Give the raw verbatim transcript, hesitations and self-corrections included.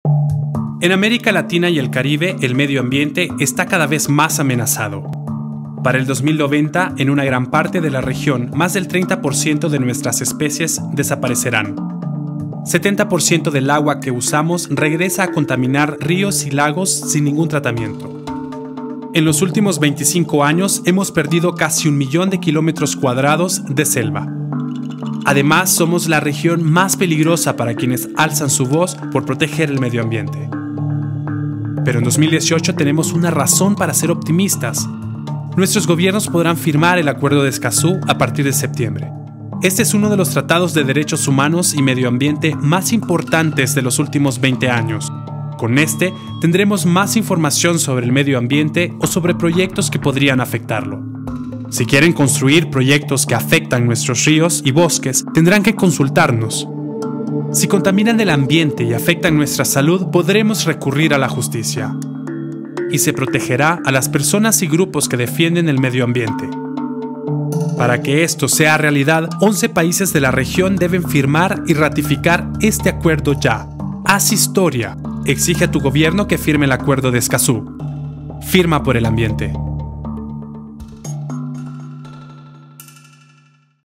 En América Latina y el Caribe, el medio ambiente está cada vez más amenazado. Para el dos mil noventa, en una gran parte de la región, más del treinta por ciento de nuestras especies desaparecerán. setenta por ciento del agua que usamos regresa a contaminar ríos y lagos sin ningún tratamiento. En los últimos veinticinco años hemos perdido casi un millón de kilómetros cuadrados de selva. Además, somos la región más peligrosa para quienes alzan su voz por proteger el medio ambiente. Pero en dos mil dieciocho tenemos una razón para ser optimistas. Nuestros gobiernos podrán firmar el Acuerdo de Escazú a partir de septiembre. Este es uno de los tratados de derechos humanos y medio ambiente más importantes de los últimos veinte años. Con este, tendremos más información sobre el medio ambiente o sobre proyectos que podrían afectarlo. Si quieren construir proyectos que afectan nuestros ríos y bosques, tendrán que consultarnos. Si contaminan el ambiente y afectan nuestra salud, podremos recurrir a la justicia. Y se protegerá a las personas y grupos que defienden el medio ambiente. Para que esto sea realidad, once países de la región deben firmar y ratificar este acuerdo ya. Haz historia. Exige a tu gobierno que firme el Acuerdo de Escazú. Firma por el ambiente.